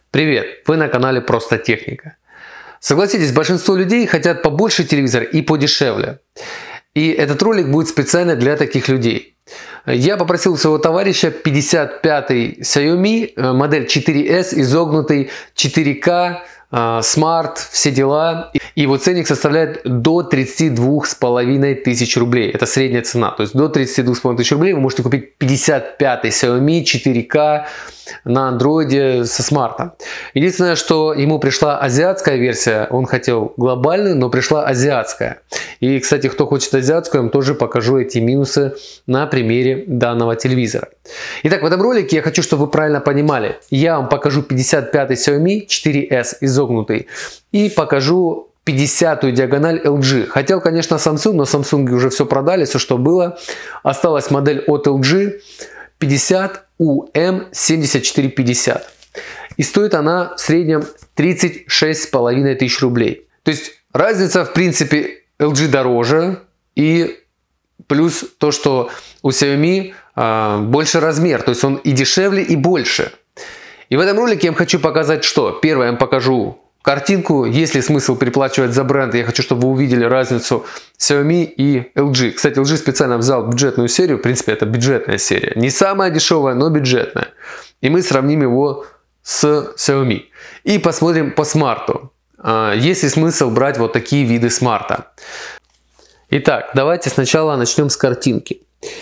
Привет! Вы на канале Просто Техника. Согласитесь, большинство людей хотят побольше телевизор и подешевле. И этот ролик будет специально для таких людей. Я попросил своего товарища 55-й Xiaomi, модель 4S, изогнутый, 4К, Smart, все дела. И его ценник составляет до 32 500 рублей. Это средняя цена. То есть до 32 500 рублей вы можете купить 55-й Xiaomi 4К на андроиде со смартом. Единственное, что ему пришла азиатская версия. Он хотел глобальную, но пришла азиатская. И, кстати, кто хочет азиатскую, я вам тоже покажу эти минусы на примере данного телевизора. Итак, в этом ролике я хочу, чтобы вы правильно понимали. Я вам покажу 55-й Xiaomi 4S изогнутый и покажу 50-ю диагональ LG. Хотел, конечно, Samsung, но Samsung уже все продали, все, что было. Осталась модель от LG 50UM7450. И стоит она в среднем 36 500 рублей. То есть разница, в принципе, LG дороже. И плюс то, что у Xiaomi больше размер. То есть он и дешевле, и больше. И в этом ролике я вам хочу показать, что. Первое, я вам покажу картинку. Есть ли смысл переплачивать за бренд? Я хочу, чтобы вы увидели разницу Xiaomi и LG. Кстати, LG специально взял бюджетную серию. В принципе, это бюджетная серия. Не самая дешевая, но бюджетная. И мы сравним его с Xiaomi. И посмотрим по смарту. Есть ли смысл брать вот такие виды смарта? Итак, давайте сначала начнем с картинки.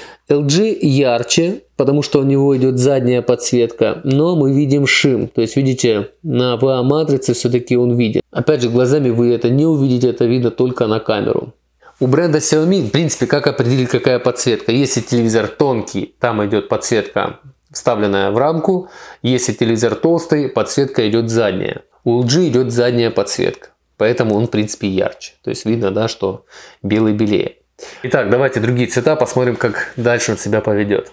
LG ярче, потому что у него идет задняя подсветка, но мы видим шим. То есть, видите, на VA-матрице все-таки он виден. Опять же, глазами вы это не увидите, это видно только на камеру. У бренда Xiaomi, в принципе, как определить, какая подсветка? Если телевизор тонкий, там идет подсветка, вставленная в рамку. Если телевизор толстый, подсветка идет задняя. У LG идет задняя подсветка, поэтому он, в принципе, ярче. То есть, видно, да, что белый белее. Итак, давайте другие цвета посмотрим, как дальше он себя поведет.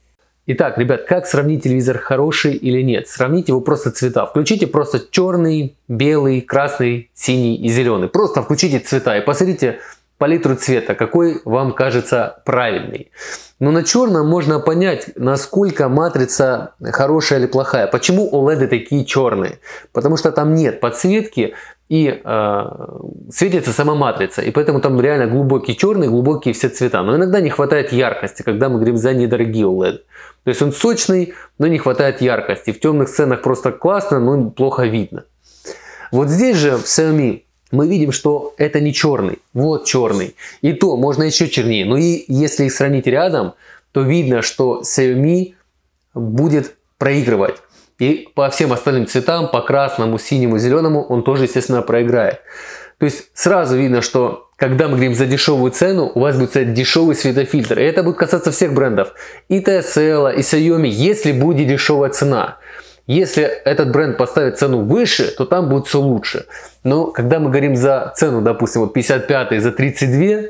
Итак, ребят, как сравнить телевизор хороший или нет? Сравните его просто цвета. Включите просто черный, белый, красный, синий и зеленый. Просто включите цвета и посмотрите палитру цвета, какой вам кажется правильный. Но на черном можно понять, насколько матрица хорошая или плохая. Почему OLED такие черные? Потому что там нет подсветки и светится сама матрица. И поэтому там реально глубокий черный, глубокие все цвета. Но иногда не хватает яркости, когда мы говорим за недорогие OLED. То есть он сочный, но не хватает яркости. В темных сценах просто классно, но плохо видно. Вот здесь же в Xiaomi мы видим, что это не черный. Вот черный. И то можно еще чернее. Но и если их сравнить рядом, то видно, что Xiaomi будет проигрывать. И по всем остальным цветам, по красному, синему, зеленому, он тоже, естественно, проиграет. То есть сразу видно, что когда мы говорим за дешевую цену, у вас будет стоять дешевый светофильтр. И это будет касаться всех брендов. И TSL, и Xiaomi, если будет дешевая цена. Если этот бренд поставит цену выше, то там будет все лучше. Но когда мы говорим за цену, допустим, вот 55 за 32,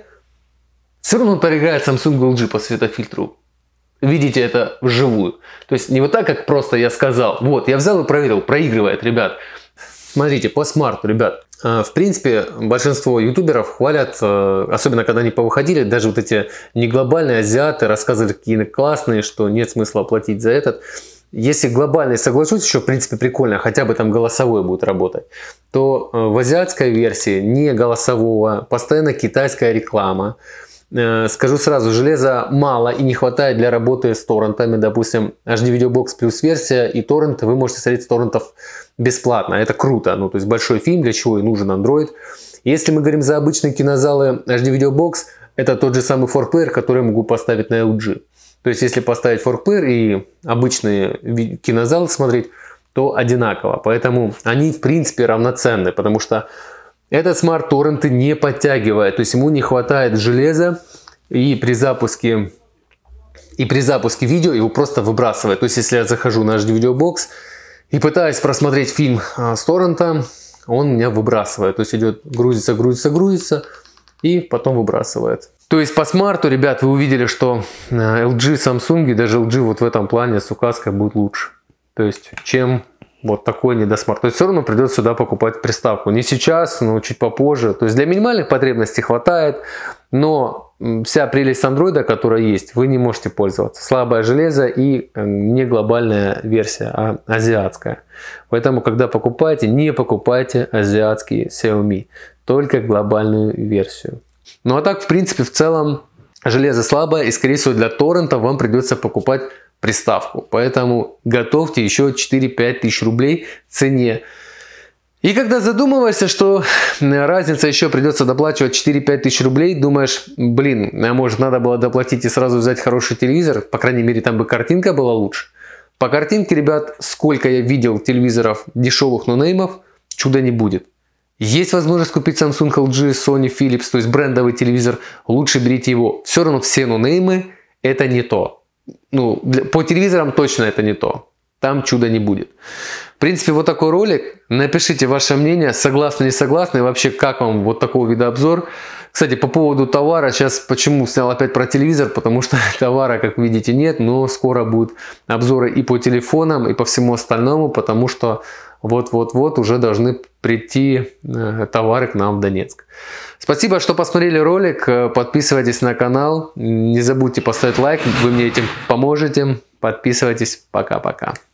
все равно он проиграет Samsung и LG по светофильтру. Видите это вживую. То есть не вот так, как просто я сказал. Вот, я взял и проверил, проигрывает, ребят. Смотрите, по смарту, ребят. В принципе, большинство ютуберов хвалят, особенно когда они повыходили, даже вот эти не глобальные азиаты рассказывали, какие классные, что нет смысла платить за этот. Если глобальный, соглашусь, еще в принципе прикольно, хотя бы там голосовой будет работать, то в азиатской версии не голосового, постоянно китайская реклама. Скажу сразу, железа мало и не хватает для работы с торрентами. Допустим, HD Video Box плюс версия и торренты вы можете смотреть с торрентов бесплатно. Это круто. Ну, то есть большой фильм, для чего и нужен Android. Если мы говорим за обычные кинозалы HD Video Box, это тот же самый 4Player, который я могу поставить на LG. То есть, если поставить 4Player и обычные кинозалы смотреть, то одинаково. Поэтому они, в принципе, равноценны, потому что этот смарт-торренты не подтягивает. То есть, ему не хватает железа, и при запуске видео его просто выбрасывает. То есть, если я захожу на HD Video Box и пытаюсь просмотреть фильм с торрента, он меня выбрасывает. То есть, идет грузится, и потом выбрасывает. То есть по смарту, ребят, вы увидели, что LG, Samsung и даже LG вот в этом плане с указкой будет лучше. То есть чем вот такой недосмарт. То есть все равно придется сюда покупать приставку. Не сейчас, но чуть попозже. То есть для минимальных потребностей хватает. Но вся прелесть андроида, которая есть, вы не можете пользоваться. Слабое железо и не глобальная версия, а азиатская. Поэтому, когда покупаете, не покупайте азиатские Xiaomi, только глобальную версию. Ну а так, в принципе, в целом, железо слабое, и, скорее всего, для торрента вам придется покупать приставку. Поэтому готовьте еще 4-5 тысяч рублей в цене. И когда задумываешься, что разница еще придется доплачивать 4-5 тысяч рублей, думаешь, блин, а может надо было доплатить и сразу взять хороший телевизор, по крайней мере там бы картинка была лучше. По картинке, ребят, сколько я видел телевизоров дешевых нонеймов, чуда не будет. Есть возможность купить Samsung, LG, Sony, Philips, то есть брендовый телевизор, лучше берите его. Все равно все нонеймы это не то. Ну, по телевизорам точно это не то. Там чуда не будет. В принципе, вот такой ролик. Напишите ваше мнение, согласны, не согласны, и вообще, как вам вот такого вида обзор. Кстати, по поводу товара, сейчас почему снял опять про телевизор, потому что товара, как видите, нет, но скоро будут обзоры и по телефонам, и по всему остальному, потому что вот-вот-вот уже должны прийти товары к нам в Донецк. Спасибо, что посмотрели ролик, подписывайтесь на канал, не забудьте поставить лайк, вы мне этим поможете, подписывайтесь, пока-пока.